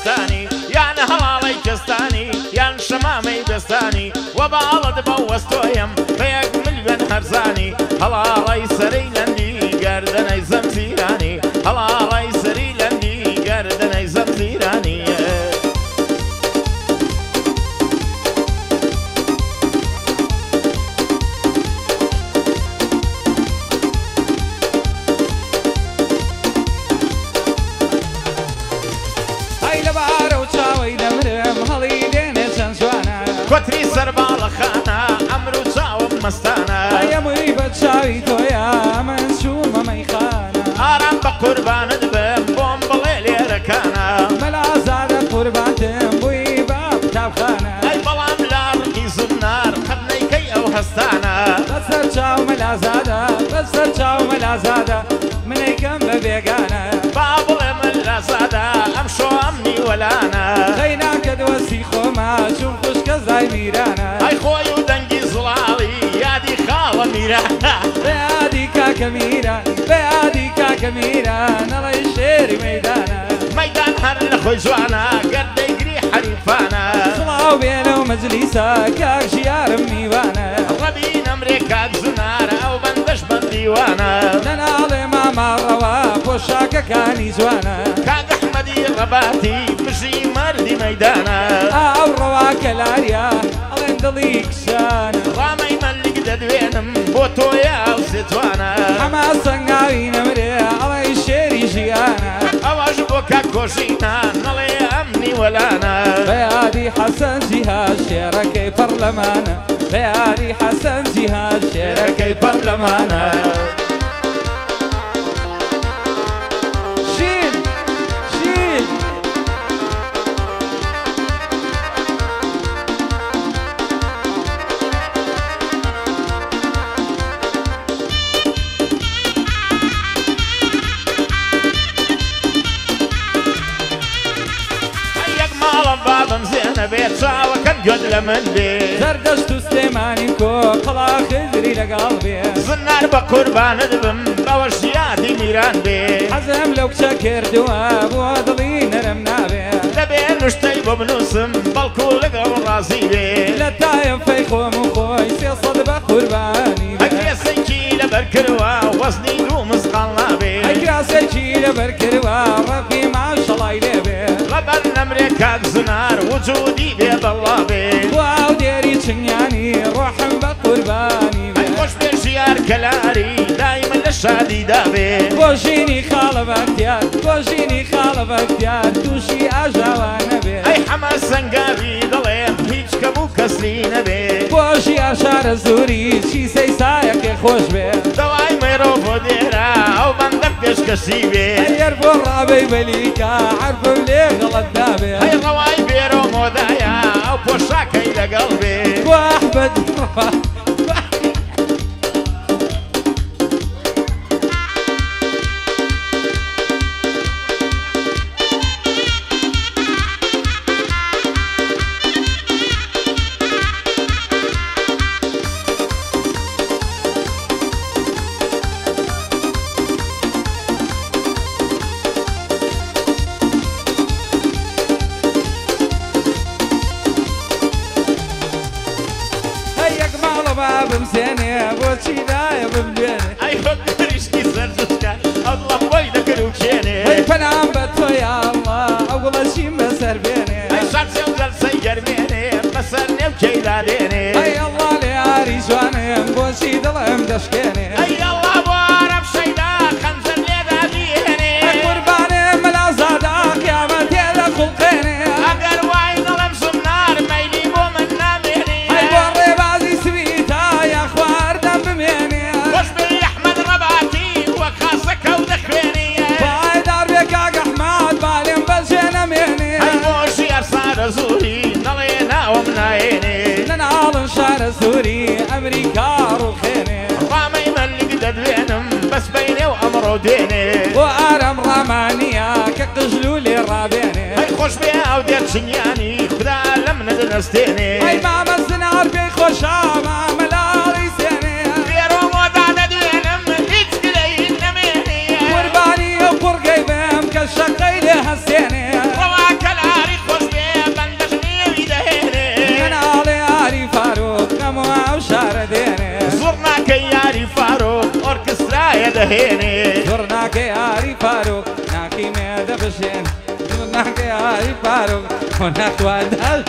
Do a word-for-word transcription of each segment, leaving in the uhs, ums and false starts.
بستاني يان هلالي كستاني يان شمامي بستاني وبالد بوستويم بيك مليون هرزاني هلالي سري لندي قردني زمزيراني هلالي سري لندي قردني زمزيراني كتري سربال خانا عمرو تشاوم مستانا يا مريبة شاوي تويا من شو ما يخانا ارام بقربان دبم بوم بليلي ركانا ملا زاد قربان تنبوي باب تابخانا اي بلام لارقي زنار خدني كي او هستانا بسر شاو ملا زادا بسر شاو ملا زادا من يكم ببيقانا بابل ملا زادا امشو امني ولانا غينا كدوسي خوما شوف خشك زي ميرانا اي خوي ودنجي زلالي يادي خاوة ميرانا بيادي كاكا ميران بيادي كاكا ميران الله يشيري ميدانا ميدان هر خوي جوانا قد يقري حريفانا صلاو بينو مجلسا كاك شيار ميوانا ربين امريكا زنار او بندش بنديوانا ننالي ماما روا بوشاكا كاني زوانا كاك احمدي رباتي بشي مردي ميدانا او روا كلاريا الله يندليك شانا رامي ملك ددوينم بوتويا وستوانا حماسا قاوي نمري الله يشيري جيانا اواج بوكا كوشينا نلي امني ولانا بيادي حسن جهاز شيركي برلمانا بيادي حسن جهاز شيركي برلمانا شيل شيل بابم زينة بيت شاوة كان قد لمن بيت زردشت سليماني كو قلا خزري لقلبي زنار بقربان دبم بوشياتي ميران بيت حزم لو شكر دواب وضلي نرمنا بيت لبين نشتي ببنوسم بالكو لقل راسي بيت لتايم فيخو مخوي سيصد بقرباني بيت اكراسي كيلة بركروا وزني دومس قلنا بيت اكراسي كيلة بركروا ربي ما شاء الله يلبي ربن امريكا زنار وجودي بيد الله بيت واو ديري تشنياني روحم بقرباني اي خوش بشيار كلاري دايما للشادي دابي بوشيني خالف اختيار بوشيني خالف اختيار توشي اجاوانا بي اي حماس سنقابي ضليم هيج كبو كسرين بي بوشي اشار زوري شي سيسايك خوش بي دواي ميروفو ديرا او بندم بيش كشي بي اي اربو الرابي بليكا عرفو ليه غلطنا بي اي رواي بيرو مودايا او بوشاكي لقلبي واحمد بمساني بوشي دايا بمديني اي فكرش كي سرجشكا الله ويدك روكيني اي فنام بتو يا الله اول شي مسر بيني اي شمس يوزل سيجر بيني مسرني بكيداديني اي الله لي عريشواني بوشي دلهم دشكيني اي الله بوارب شيدا خنزر لي داديني اي قرباني ملا زادك يا متيلا خلقيني اقر واي ظلم سمنار ميلي بو من ناميني اي بوري بازي سويتا يا خوار دم بميني وش بي احمد رباتي وخاصك ودخويني باي دار بك احمد بالي مبلشينا ميني اي موشي ارصار زوري نلينا ومنايني ننعال شعر سوري امريكا روخيني رامي ملك ددوينم بس بيني وامر وديني وارم رمانيا كقجلولي رابيني اي خوش بيها ودير شنياني خدا لم ندنستيني اي ماما الزنار بي خوشا ماما لا ريسيني ديرو مودا ددوينم ليك تلين نميني قرباني وقرقي بهم كالشقي لي هسيني رواك العالم زرناکە یاری فاروق ئۆرکسترایە دەهێنێ زۆرناکە یاری فاروق ناکی مێدە بشێن زۆرناکە یاری فاروق خۆ ناتوانە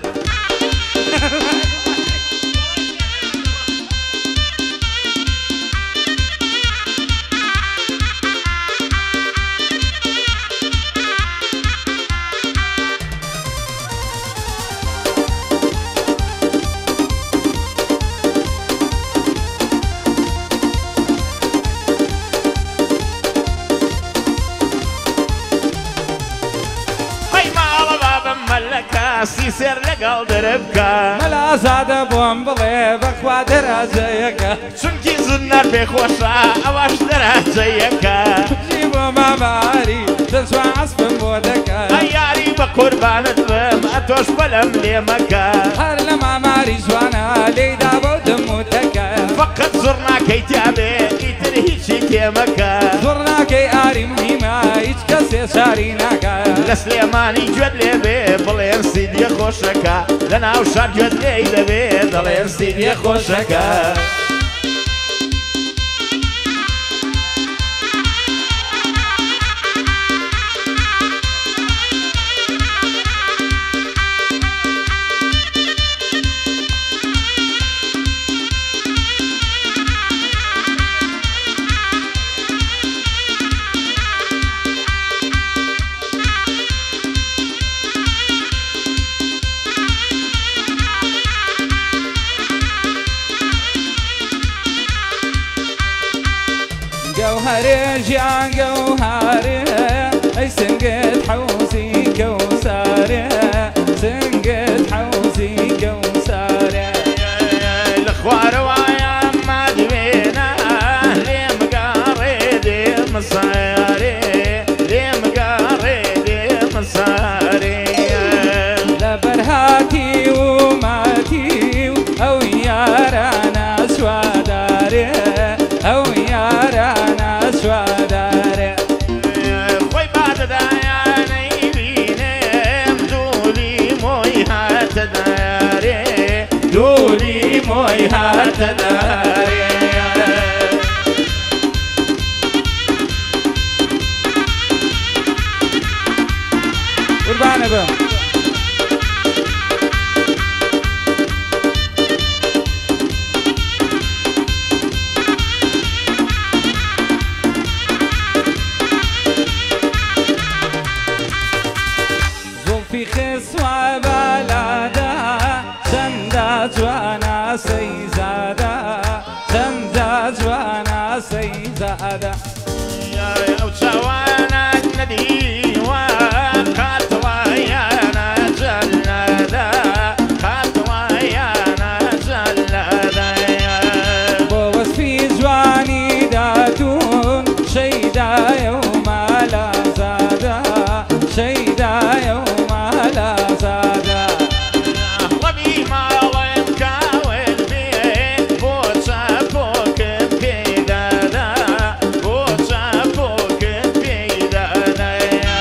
سی سێر لەگەڵ دەرەبکە مەلازادە بۆم بڵێ بەخوا دەراجەیەکە چونکی زنار پێخۆشە ئەوەش دەراجەیەکە جی بۆ ماماری دەچوە عەسپم بۆ دەکە ئەی یاری بە قوربانت بم ئەتۆش بەلەم لێ مەکە هەر لە ماماری جوانە لێیدا بۆ دەموتەکە فەقەت زڕناکەی تیابێ ئیتر هیچی تێمەکە زۆرناکەی ئاری مهمە هیچ کەسێ شاری ناکە لە سلێمانی گوێت لێ بێ بڵێن سیدیە خۆشەکە لە ناو شار گوێت لێی دەبێ دەڵێن سیدیە خۆشەکە جوهري جيان جوهري اي سنقت حوزي كوساري سنقت حوزي كوساري الاخوار ويا ما دوينا لي مقاري دي مصاري لي مقاري دي مصاري لبرهاتي وماتي او يارانا سواداري او يارانا سواداري خوي بعد داياني بينم دولي موي هات داري دولي موي هات داري قربان بهم في خصوة بلادة سندات وانا سيزادة سندات وانا سيزادة يا وشوانا ندي وقات ويانا جلادة قات ويانا جلادة بوس في جواني داتون شيدا يوم لا زادة شيدا يوم لا زادة ربي ما ظلم كاول بيه بوشا فوق بكيدادا بوشا فوق بكيدادا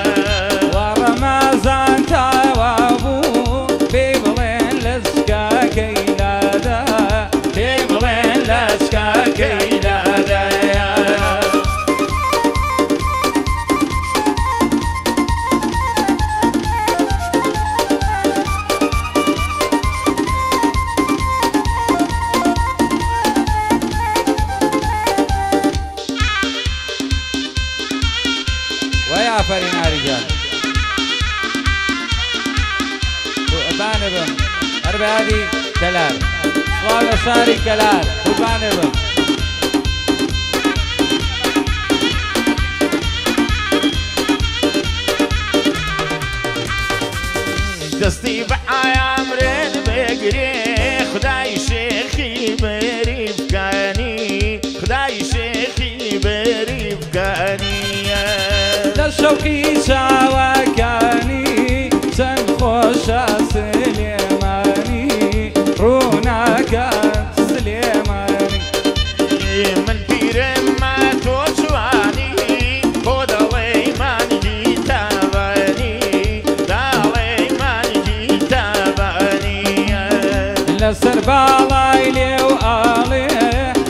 ورمضان توابو بيبلين لسكا كيلادا بيبلين لسكا كيلادا ويا فرينا رجال قربان بهم أربعة كلال والله صاري كلال قربان بهم دستي بحايا مرين بقري خداي شيخي بري بكاني خداي شيخي بري بكاني للشوقي ساوكاني سنخوش سليماني روناك سليماني من بيرم ما توجواني خود ليماني جيتاباني دا ليماني جيتاباني لسر بالاي لي وآلي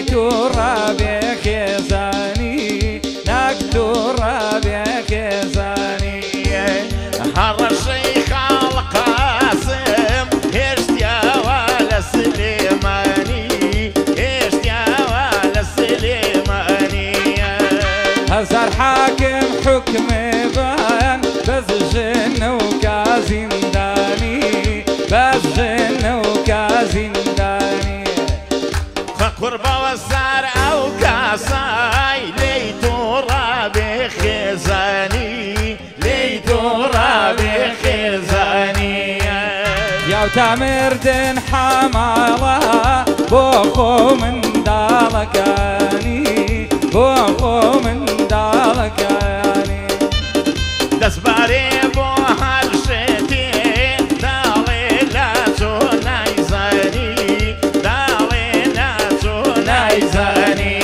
ترابي خزاني ناك ترابي خزاني حر الشيخ القاسم اشتيا ولا سليماني اشتيا ولا سليماني هزار حاكم حكم بان بس جن وكازنداني بس جن وكازنداني قربة والزار أو كاساي ليتو رابي خزاني ليتو رابي خزاني يا تامر دن حمالة بوخو من دالكاني بوخو من دالكاني دسباري بو هالشتي دالي لا تنايزاني دالي لا تنايزاني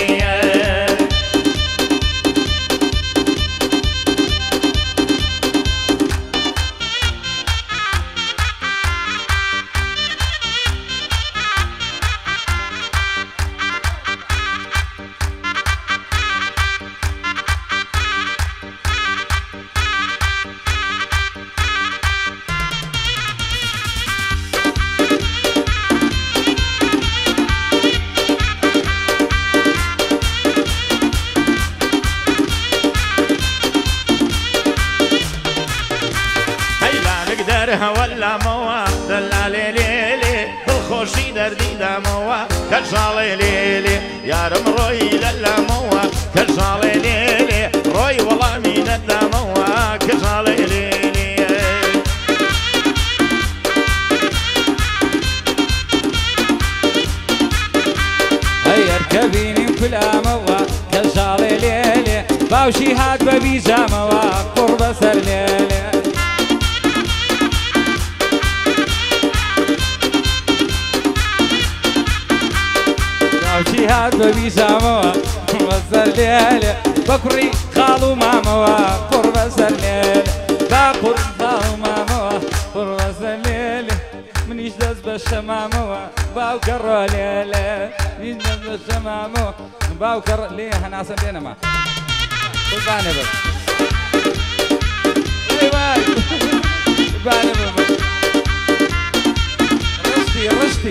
ولا موا دلالي ليلي بالخوشي دردي دا موا كالشالي ليلي يا رم روي للا موا كالشالي ليلي روي والله مين دا موا كالشالي ليلي هيا اركبيني بلا موا كالشالي ليلي باوشي هاد ببيجا موا قرب سر ليلي جهاد ببيجاموا وزر ليلي بكري خالو ماموا قرب سليلي باقر خالو ماموا قرب سليلي من يجلس بالشماموا باوكر ليلي يجلس بالشماموا باوكر ليه احنا عصر لينا ما بالباني بس باي باي بس رشتي رشتي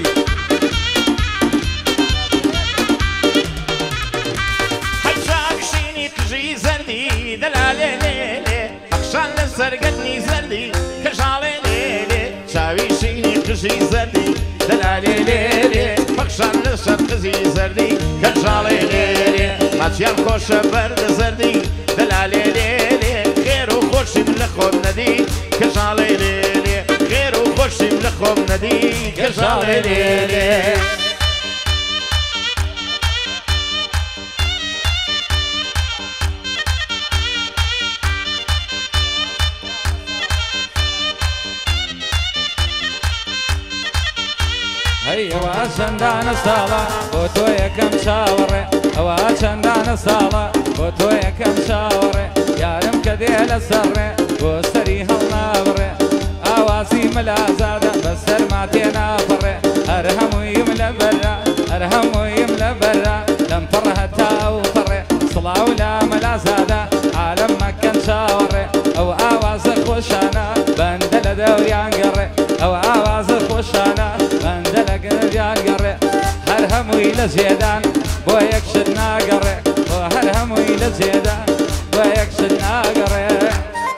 دلالي ليلي أخشان لسرقتني زردي كشالي ليلي شاوي شيني قشي زردي دلالي ليلي أخشان لسرقتي زردي كشالي ليلي ماتيان خوش برد زردي دلالي ليلي خير وخوش ملخوم ندي كشالي ليلي خير وخوش ملخوم ندي كشالي ليلي هيا واشندان الصلاة بوتويا كم شاوري واشندان الصلاة بوتويا كم شاوري يا رم كديل السري وستريها النابري اواسي ملازادة بسر ما تنافري ارهم ويملا برا ارهم ويملا برا لم فرها تاوفري صلاة ولا ملازادة عالم مكان شاوري او اواسك وشانا بندل دوريان قري او اواسك وشانا هرهم ويل زيدان بو يكشدنا قري هرهم ويل زيدان بو يكشدنا قري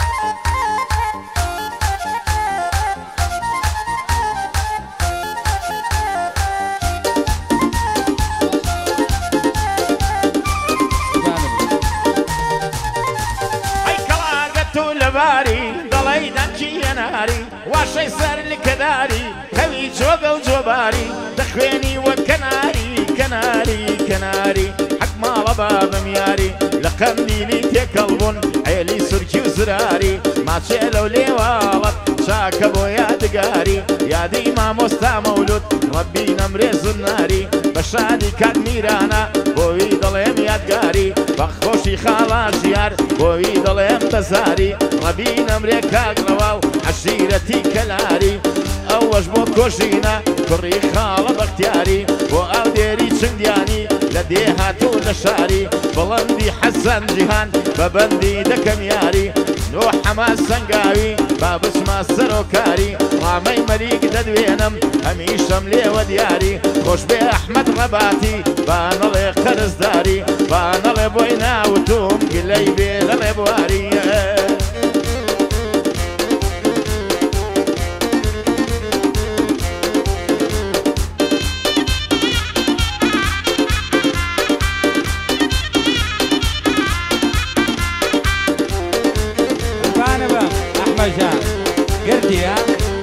اي كلاقتو لباري ضلي دانشي ناري واشي سر الكداري كوي جوب وجوباري دخويني وكناري كناري كناري حق ما باب مياري لقنديلي تكلبون عيلي سركي وزراري ما تشيلو لي والط شاكبو يا دقاري يا ديما مستا مولود ربي نمريز الناري بشادي كاد ميرانا بوي ضليم يا دقاري بخوشي خالاش يار بوي ضليم تزاري ربي نمري كاقرواو عشيرتي كلاري اوش بو كوشينا كوري خالة باختياري بو او ديري چندياني دێ هاتوو لە شاری بڵندی حەسەن جیهان بە بەندی دەکەم یاری نۆ حەما سەنگاوی با بچمە سەرۆکاری ڕامەی مەریک دەدوێنم هەمیشەم لێوە دیاری خۆش بێ ئەحمەد ڕەباتی با نەڵێ قەرزداری با نەڵێ بۆی ناوتوم گلەی بێ لە ڕێبواری جان قردي ها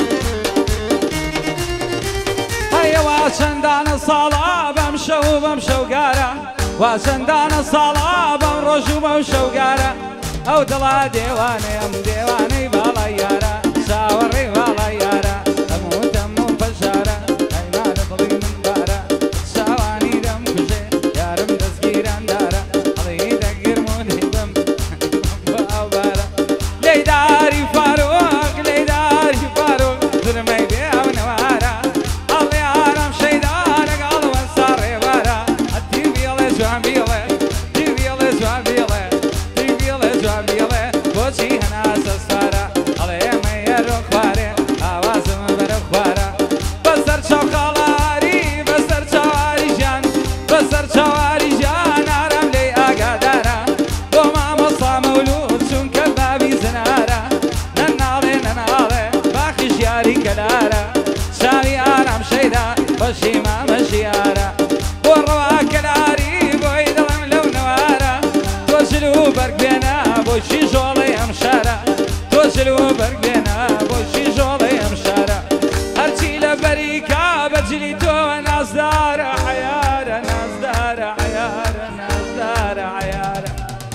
هيا واشندان الصلاة بمشو بمشو قارة واشندان الصلاة بمرجو بمشو قارة او دلا ديواني ام ديواني بالا يارا شاوري بالا يارا اموت امو فشارة اي ما نطلي من بارة شاواني دم كشي يارم تسكيران دارة علي دقير مودي بم باو بارة ليداري فاروق ليداري فاروق زرمي بيا ونوارا الله يعلم شيدارك الله وانصاري بارا التي بيلي جوان بيلي تي بيلي جوان بيلي تي بيلي جوان بيلي بوشي هنا سسارا الله يمي يروك باري آوازم بروك بارا بسر شوكالاري بسر شواري جان بسر شواري جان عرم لي اقادارا وما مصا مولود شون كبابي زنارا ننالي ننالي باخي جياري كلارا شاوي آرام شيدا بشي ما مشيارا وروا كلاري بوي دلم لو نوارا توجلو برق بينا بوشي جولي امشارا توجلو برق بينا بوشي جولي امشارا هرشي لبريكا بجلي تو ناس دارا حيارا ناس دارا حيارا ناس دارا حيارا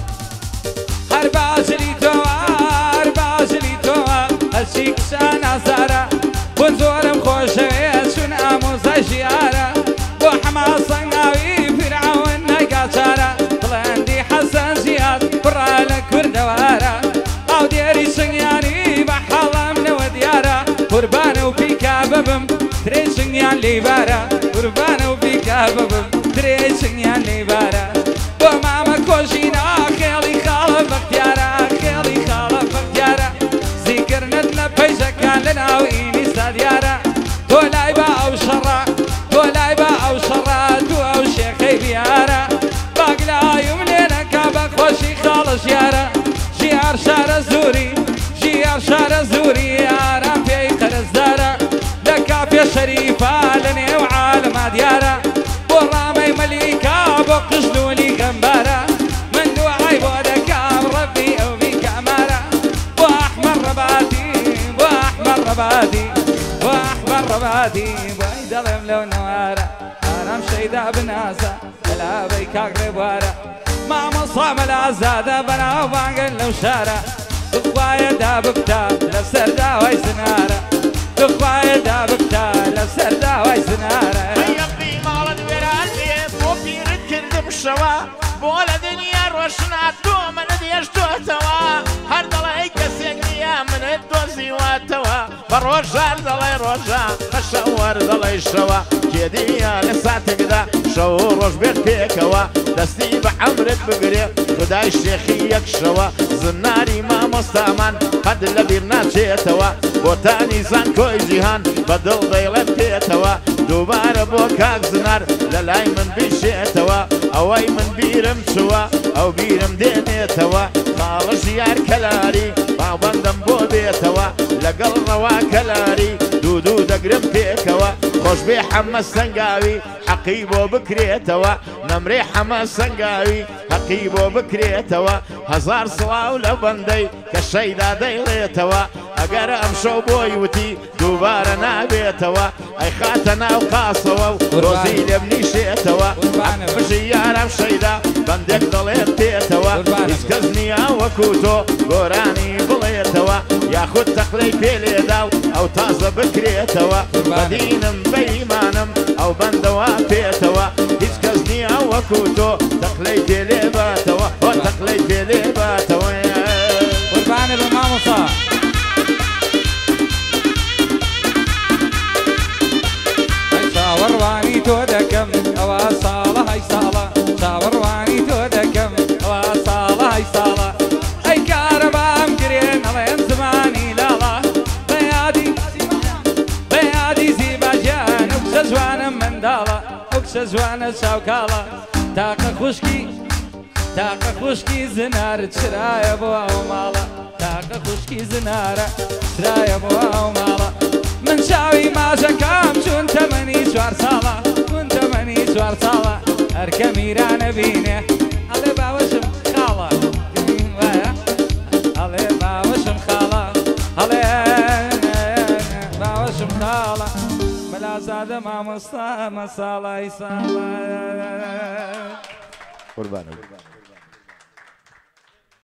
هرباجلي توا هرباجلي توا هرشي كشانا زارا بنزورم خوشوية شون اموزا جيارا وحما صناوي فرعون نقاشارا طلعندي حسن زياد برالك بردوارا او ديري شنياني بحالا من وديارا قربان وفيكا ببم تري شنيان ليبارا قربان وفيكا ببم تري شنيان ليبارا وماما كوشينا خيلي خالف اختيارا خيلي خالف اختيارا ذكرنا بيجا كان لنا وإني ساديارا تو لايبا أو شرا تو لايبا أو شرا تو أو شيخي بيارا باقلا يملينا كابك خوشي خالص يارا جيار شارع زوري جيار شارع زوري يارا في قرز دارا لكافية شريفة لني وعالم ديارا ورامي مليكا بقشلولي غمبارا من دعاي بودكام ربي أو بيك أمارا وأحمر رباتي وأحمر رباتي وأحمر رباتي وإيد ظلم لو نوارا أنا مشيدا بناسا لا بيك أقرب وارا ما مصام لا زاد بنا وبانقل لو شارع تخوايا دابكتا لسر داوي سنارا تخوايا دابكتا لسر داوي سنارا هيبي مالد ورالي بوبي ركردم شوا بولا دنيا روشنا تو من ديش تو توا هر دلائي كسيقنيا من الدوزي واتوا بروجار دلائي روجا خشور دلائي شوا كيديا لساتك دا شو روش بيك بيكوا دستي بعمرك بقري خداي الشيخي يكشوا زناري ما مستعمان قد لبيرنا جيتوا بوتاني زان كوي جيهان بدل ضيلت بيتوا دوباره بوكاك زنار للاي من بيشيتوا اوي من بيرم شوا او بيرم دينيتوا خالص يار كلاري ما بندم بو بيتوا لقل روا كلاري دودو دقرم بيكوا خوش بي حمى السنقاوي حقيبو بكريتوا نمري حمى السنقاوي حقيبو بكريتوا هزار صلاو لبندي كالشيدا ديليتوا اقر امشو بويوتي دوباره نابيتوا اي خاتنا وقاصوا روزي لبني شيتوا مشي يارم شيدا بندك ضليت بيتوا اسكزني وكوتو قراني بليتوا ياخد تقلي بيليداو او تازه بكريتوا بدينم بيمانم او بندوا بيتوا اسكزني وكوتو تقلي بيليباتوا وتقلي بيليباتوا قربان بالماموسا ورواني تودكم او صالة هاي صالة چاوەڕوانی تۆ دەکەم ئەوە ساڵە هەی ساڵە ئەی کارەبام گرێن ئەڵێن زمانی لاڵە بەیادی بەیادی زیباجیان ئەو کچە جوانە منداڵە ئەو کچە جوانە چاوکاڵە تاقە خوشکی تاقە خوشکی زنار چرایە بۆ ئەو ماڵە تاقە خوشکی زنارە چرایە بۆ ئەو ماڵە من چاوی ماژەکەم چون تەمەنی چوار ساڵە چون تەمەنی چوار ساڵە هەرکە میرانە بینێ ئەڵێ باوەشم خاڵە ئەڵێ باوەشم خاڵە ئەڵێ باوەشم خاڵە مەلازادە مامۆستا مەساڵای ساڵە قوربانە